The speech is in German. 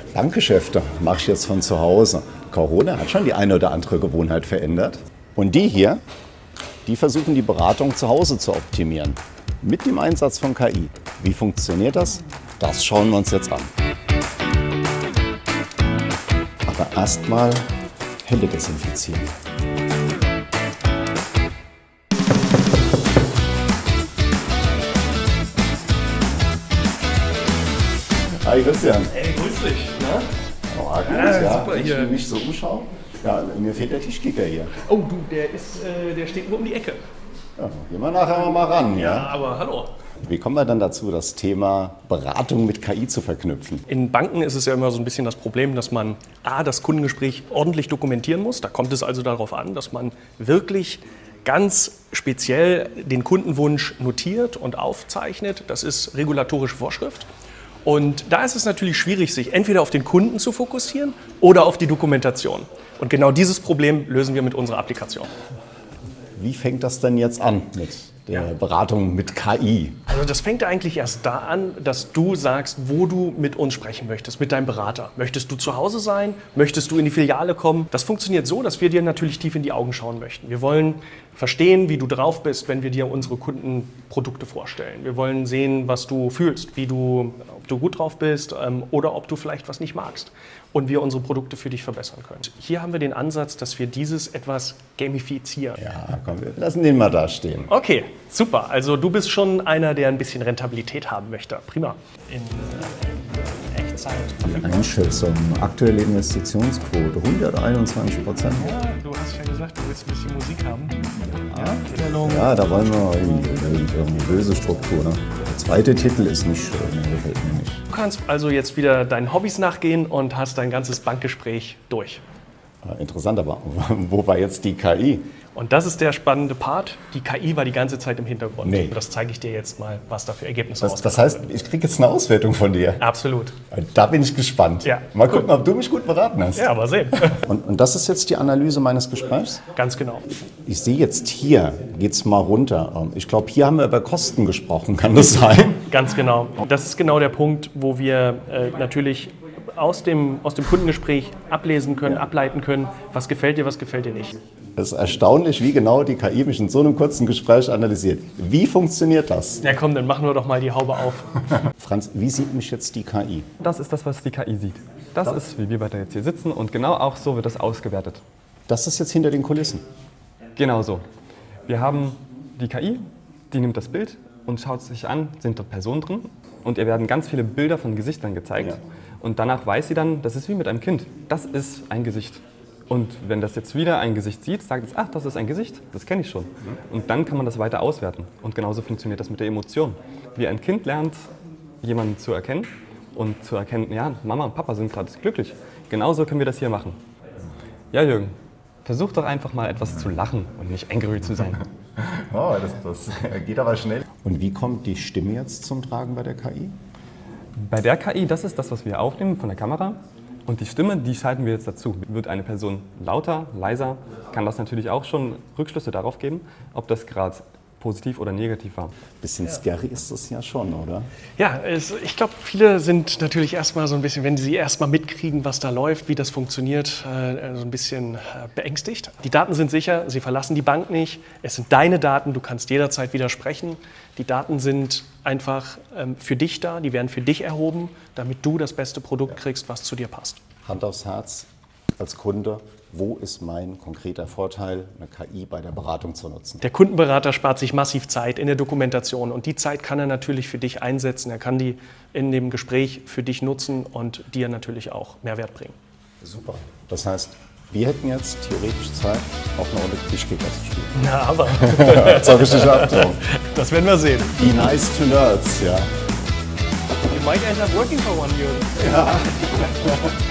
Bankgeschäfte mache ich jetzt von zu Hause. Corona hat schon die eine oder andere Gewohnheit verändert. Und die hier, die versuchen die Beratung zu Hause zu optimieren. Mit dem Einsatz von KI. Wie funktioniert das? Das schauen wir uns jetzt an. Aber erstmal Hände desinfizieren. Hi Christian. Hey, grüß dich. Na? Oh, gut, ja. Super Wenn hier. ich mich so umschaue. Ja, mir fehlt der Tischkicker hier. Oh du, der steht nur um die Ecke. Ja, gehen wir nachher mal ran, ja? Aber hallo. Wie kommen wir dann dazu, das Thema Beratung mit KI zu verknüpfen? In Banken ist es ja immer so ein bisschen das Problem, dass man das Kundengespräch ordentlich dokumentieren muss. Da kommt es also darauf an, dass man wirklich ganz speziell den Kundenwunsch notiert und aufzeichnet. Das ist regulatorische Vorschrift. Und da ist es natürlich schwierig, sich entweder auf den Kunden zu fokussieren oder auf die Dokumentation. Und genau dieses Problem lösen wir mit unserer Applikation. Wie fängt das denn jetzt an mit der Beratung mit KI? Also das fängt eigentlich erst da an, dass du sagst, wo du mit uns sprechen möchtest, mit deinem Berater. Möchtest du zu Hause sein? Möchtest du in die Filiale kommen? Das funktioniert so, dass wir dir natürlich tief in die Augen schauen möchten. Wir wollen verstehen, wie du drauf bist, wenn wir dir unsere Kundenprodukte vorstellen. Wir wollen sehen, was du fühlst, ob du gut drauf bist oder ob du vielleicht was nicht magst und wir unsere Produkte für dich verbessern können. Hier haben wir den Ansatz, dass wir dieses etwas gamifizieren. Ja, komm, wir lassen den mal da stehen. Okay, super. Also du bist schon einer, der ein bisschen Rentabilität haben möchte. Prima. In Echtzeit. Einschätzung, aktuelle Investitionsquote 121%. Ja, du hast ja gesagt, du willst ein bisschen Musik haben. Ja, da wollen wir irgendwie böse Struktur. Ne? Der zweite Titel ist nicht schön, der gefällt mir nicht. Du kannst also jetzt wieder deinen Hobbys nachgehen und hast dein ganzes Bankgespräch durch. Interessant, aber wo war jetzt die KI? Und das ist der spannende Part. Die KI war die ganze Zeit im Hintergrund. Nee. Und das zeige ich dir jetzt mal, was da für Ergebnisse rauskommen. Das heißt, ich kriege jetzt eine Auswertung von dir. Absolut. Da bin ich gespannt. Ja. Mal gucken, ob du mich gut beraten hast. Ja, mal sehen. Und das ist jetzt die Analyse meines Gesprächs? Ganz genau. Ich sehe jetzt hier, geht's mal runter. Ich glaube, hier haben wir über Kosten gesprochen. Kann das sein? Ganz genau. Das ist genau der Punkt, wo wir natürlich aus dem Kundengespräch ablesen können, ableiten können, was gefällt dir nicht. Es ist erstaunlich, wie genau die KI mich in so einem kurzen Gespräch analysiert. Wie funktioniert das? Ja komm, dann machen wir doch mal die Haube auf. Franz, wie sieht mich jetzt die KI? Das ist das, was die KI sieht. Das ist, wie wir beide jetzt hier sitzen und genau auch so wird das ausgewertet. Das ist jetzt hinter den Kulissen. Genau so. Wir haben die KI, die nimmt das Bild und schaut sich an, sind dort Personen drin und ihr werden ganz viele Bilder von Gesichtern gezeigt. Ja. Und danach weiß sie dann, das ist wie mit einem Kind, das ist ein Gesicht. Und wenn das jetzt wieder ein Gesicht sieht, sagt es, ach, das ist ein Gesicht, das kenne ich schon. Und dann kann man das weiter auswerten. Und genauso funktioniert das mit der Emotion. Wie ein Kind lernt, jemanden zu erkennen und zu erkennen, ja, Mama und Papa sind gerade glücklich. Genauso können wir das hier machen. Ja, Jürgen, versuch doch einfach mal etwas zu lachen und nicht angry zu sein. Oh, das geht aber schnell. Und wie kommt die Stimme jetzt zum Tragen bei der KI? Bei der KI, das ist das, was wir aufnehmen von der Kamera. Und die Stimme, die schalten wir jetzt dazu. Wird eine Person lauter, leiser, kann das natürlich auch schon Rückschlüsse darauf geben, ob das gerade positiv oder negativ war. Bisschen scary ist das ja schon, oder? Ja, ich glaube, viele sind natürlich erstmal so ein bisschen, wenn sie erstmal mitkriegen, was da läuft, wie das funktioniert, so ein bisschen beängstigt. Die Daten sind sicher, sie verlassen die Bank nicht. Es sind deine Daten, du kannst jederzeit widersprechen. Die Daten sind einfach für dich da, die werden für dich erhoben, damit du das beste Produkt kriegst, was zu dir passt. Hand aufs Herz, als Kunde, wo ist mein konkreter Vorteil, eine KI bei der Beratung zu nutzen? Der Kundenberater spart sich massiv Zeit in der Dokumentation und die Zeit kann er natürlich für dich einsetzen. Er kann die in dem Gespräch für dich nutzen und dir natürlich auch Mehrwert bringen. Super. Das heißt, wir hätten jetzt theoretisch Zeit, auch eine Runde Tischkicker zu spielen. Na, aber Zur richtigen Abteilung. das werden wir sehen. Be nice to nerds, ja. You might end up working for one, Jürgen. Ja.